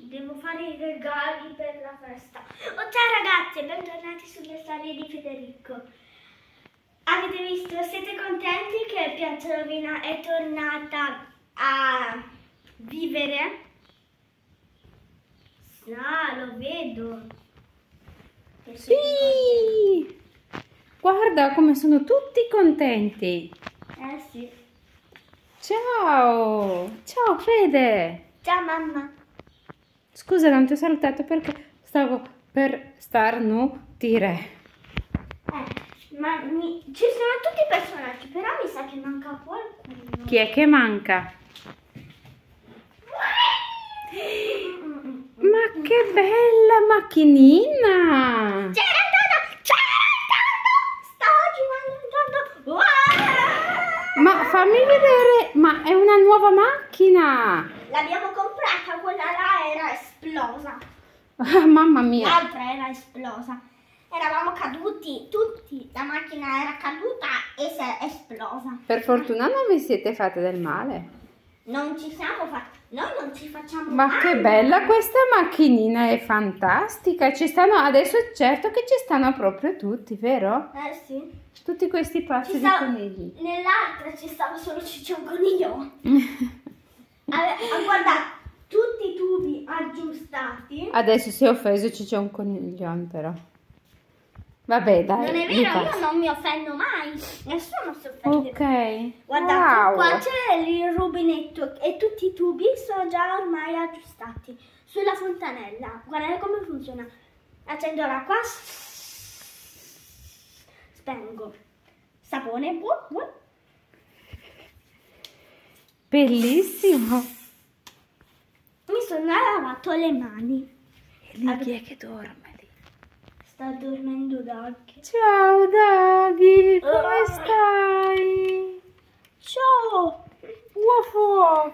devo fare i regali per la festa. Oh, ciao ragazzi, bentornati sulle storie di Federico. Avete visto? Siete contenti che Piazza Rovina è tornata a vivere? No, lo vedo. Sì! Guarda come sono tutti contenti. Sì. Ciao! Ciao Fede! Ciao mamma. Scusa, non ti ho salutato perché stavo per starnutire. Ma ci sono tutti i personaggi, però mi sa che manca qualcuno. Chi è che manca? Ma che bella macchinina! Ma fammi vedere, ma è una nuova macchina! L'abbiamo comprata, quella là era esplosa. Mamma mia! L'altra era esplosa. Eravamo caduti tutti, la macchina era caduta e si è esplosa. Per fortuna non vi siete fatte del male. Non ci siamo fatti, noi non ci facciamo Ma male. che bella questa macchinina, è fantastica. Ci stanno, adesso è certo che ci stanno proprio tutti, vero? Sì. Tutti questi pazzi di conigli. Nell'altra ci stava solo Ciccio Coniglio. Guarda, tutti i tubi aggiustati. Adesso si è offeso, c'è un coniglione però. Vabbè, dai. Non è vero, io non mi offendo mai. Nessuno si offende. Ok. Guarda, Wow. qua c'è il rubinetto e tutti i tubi sono già ormai aggiustati. Sulla fontanella. Guardate come funziona. Accendo l'acqua. Spengo. Sapone. Bellissimo. Mi sono lavato le mani. E lì chi è che dorme lì? Sta dormendo Daghi. Ciao Daghi, come stai? Ciao. Uovo.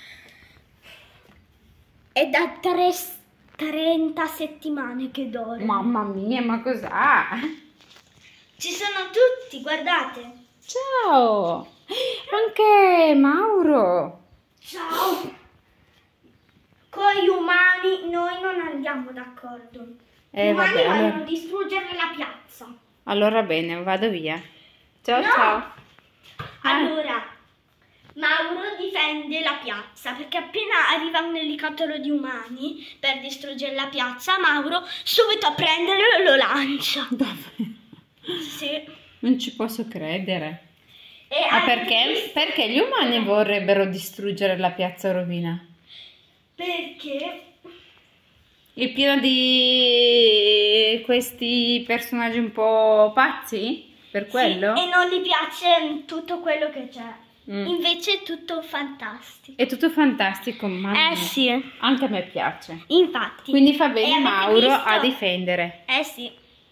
È da 30 settimane che dorme. Mamma mia, ma cos'ha? Ci sono tutti, guardate. Ciao. Anche Mauro. Ciao. Con gli umani noi non andiamo d'accordo. Gli umani Vabbè, vogliono allora. distruggere la piazza. Allora bene, vado via. Ciao No. ciao. Allora, Mauro difende la piazza perché appena arriva un elicottero di umani per distruggere la piazza, Mauro subito a prenderlo e lo lancia. Dove? Sì. Non ci posso credere. E Ma avete perché? visto? Perché gli umani vorrebbero distruggere la piazza Rovina? Perché È pieno di questi personaggi un po' pazzi? Per quello? sì, e non gli piace tutto quello che c'è. Mm. Invece è tutto fantastico. È tutto fantastico, mamma mia. Sì, Anche a me piace. infatti. Quindi fa E bene avete Mauro visto? a difendere. Sì.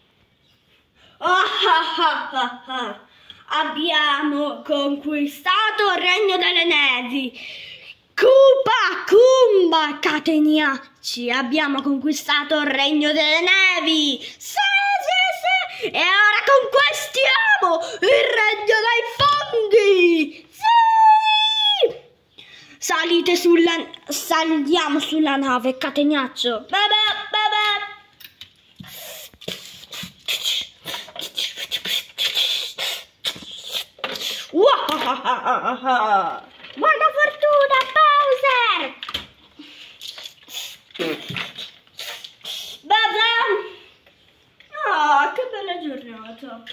Abbiamo conquistato il Regno delle Nevi. Cupa, Cumba, Cateniacci. Abbiamo conquistato il Regno delle Nevi. Sì. E ora conquistiamo il Regno dei Funghi. Sì. Saliamo sulla nave, Cateniaccio. Buona fortuna, Bowser! Oh, che bella giornata!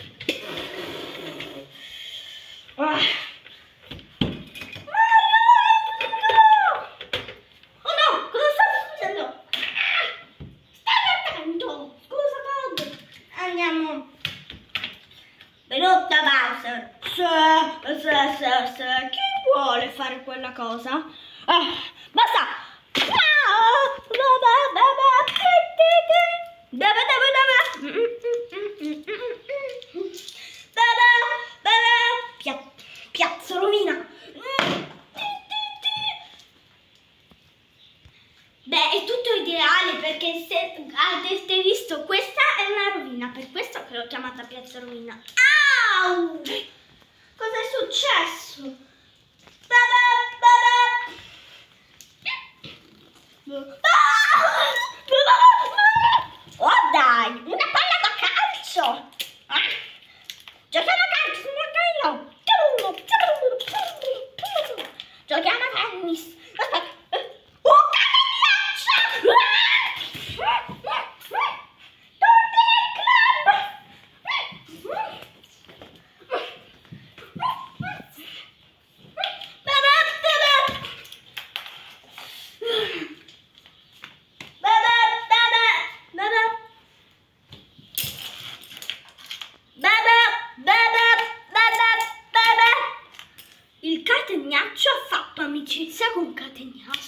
Oh no, cosa sta succedendo? Stai attento! Scusa, Todd! Andiamo! Venuta Bowser! Se, chi vuole fare quella cosa? Basta! Piazza Rovina! Beh, è tutto ideale perché se avete visto, questa è una rovina, per questo che l'ho chiamata Piazza Rovina. Au! Cosa è successo? Ah!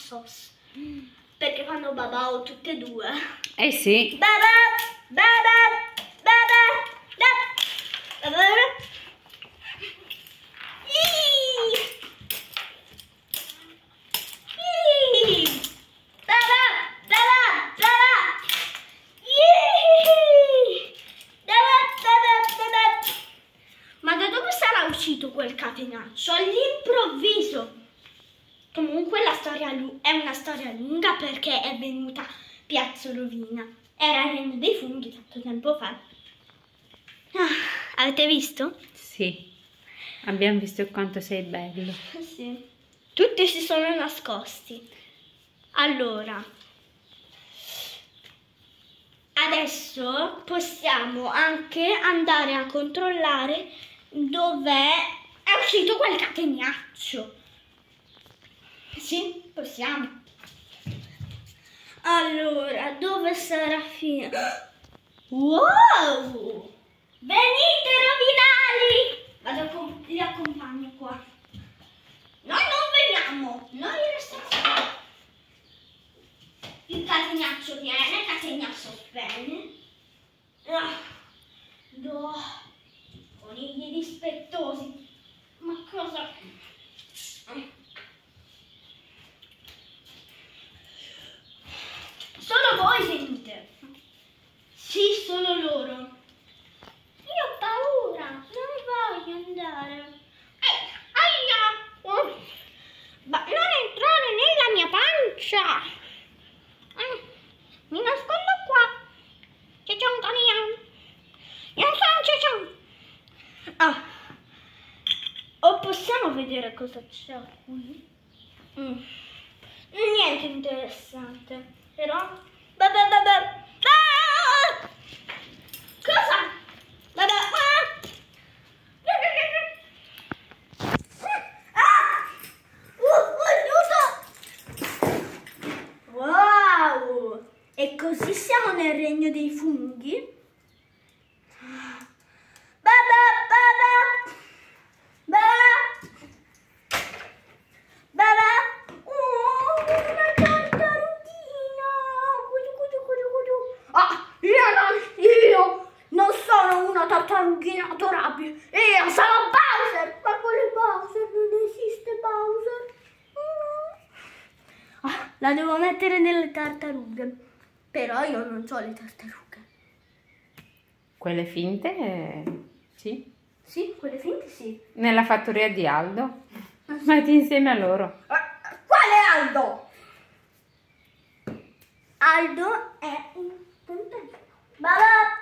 sauce. Perché fanno babao tutte e due. Eh sì. Ma da dove sarà uscito quel catenaccio? All'improvviso. Comunque la storia è una storia lunga perché è venuta Piazza Rovina. Era il regno dei funghi tanto tempo fa. Avete visto? Sì. Abbiamo visto quanto sei bello. Sì. Tutti si sono nascosti. Allora, adesso possiamo anche andare a controllare dov'è uscito quel catenaccio. Sì, possiamo. Allora, dove sarà finito? Wow! Venite rovinali! Li accompagno qua. Noi non veniamo, noi restiamo. Il catenaccio viene, catenaccio viene. Conigli dispettosi. Ma cosa? Solo voi venite. Sì, solo loro. Io ho paura, non voglio andare. Aia! Ma non entrare nella mia pancia. Mi nascondo qua. Ciao, Tania. Ciao. O possiamo vedere cosa c'è qui? Niente interessante. Però... Cosa? Wow! E così siamo nel regno dei funghi? Una tartarughina! Io non sono una tartarughina adorabile, io sono Bowser! Ma quale Bowser? Non esiste Bowser! La devo mettere nelle tartarughe, però io non so le tartarughe. Quelle finte? Sì. Sì, quelle finte sì. Nella fattoria di Aldo. Metti insieme a loro. Quale Aldo? Aldo è un contento.